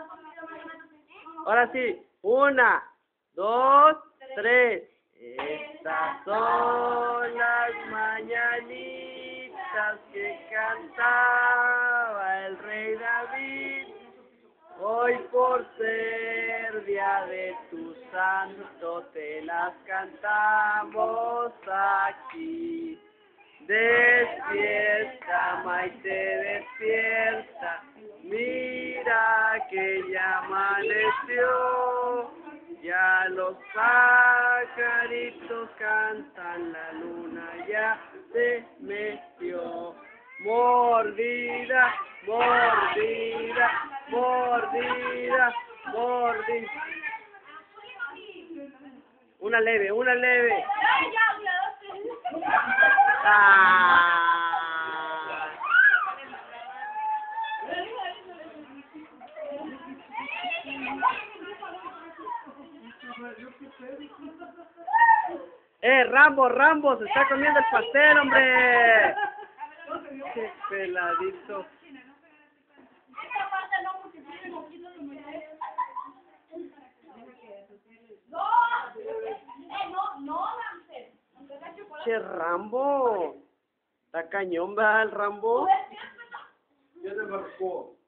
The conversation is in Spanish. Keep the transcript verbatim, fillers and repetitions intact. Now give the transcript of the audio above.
Ahora sí, una, dos, tres. Estas son las mañanitas que cantaba el rey David. Hoy por ser día de tu santo te las cantamos aquí. Despierta, Maite, despierta, mira que ya amaneció, ya los pajaritos cantan, la luna ya se metió. Mordida, mordida, mordida, mordida. Una leve, una leve. Ah. Eh, Rambo, Rambo, se está comiendo el pastel, hombre. Qué peladito. Che, Rambo. Está cañón, ¿verdad, el Rambo? Ya te marcó.